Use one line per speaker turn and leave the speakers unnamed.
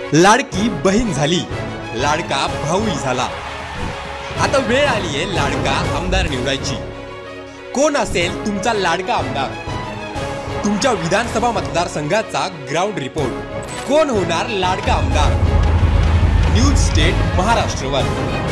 लाडकी बहीण झाली, लाडका भाऊही झाला। आता वेळ आली आहे लाडका आमदार निवडायची। कोण असेल तुमचा लाडका आमदार? तुमच्या विधानसभा मतदारसंघाचा ग्राउंड रिपोर्ट। कोण होणार लाडका आमदार? News state महाराष्ट्रवर।